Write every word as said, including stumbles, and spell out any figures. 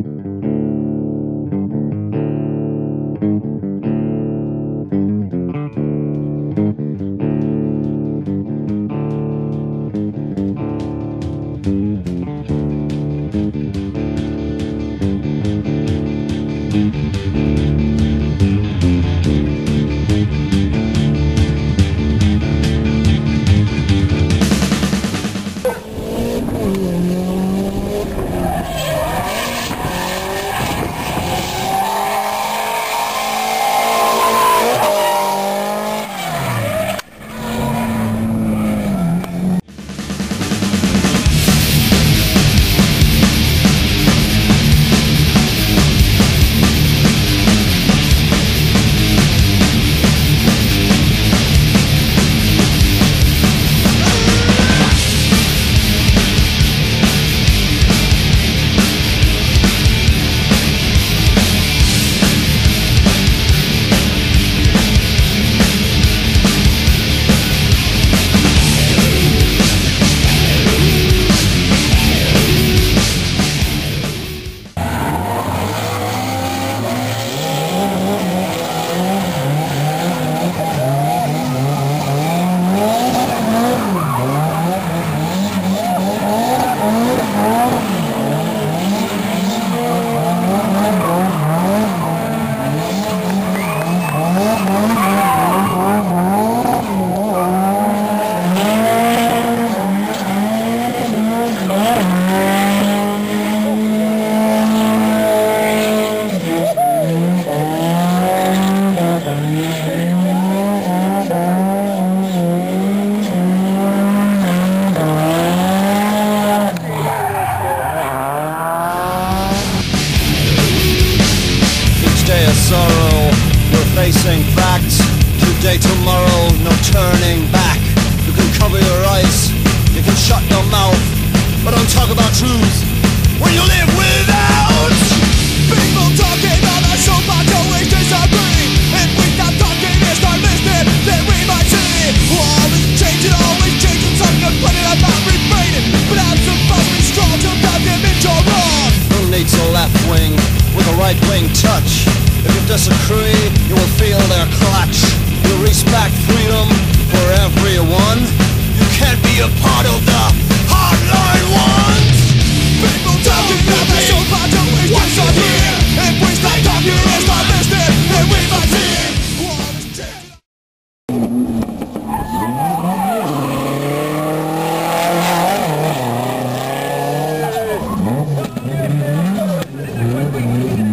facing facts. Today, tomorrow, no turning back. You can cover your eyes, you can shut your mouth, but don't talk about truth when you live without. People talking on a show, but always disagree. If we stop talking and start listening, then we might see. Always changing, always changing, something to put it about refraining. But I'm supposed to be strong to dive them into wrong. Who needs a left wing with a right wing touch? If you disagree, you will feel their clutch. You respect freedom for everyone. You can't be a part of the hardline ones. People talking about the show, but always disagree. If we stop talking and start listening, then we might see. Mm-hmm.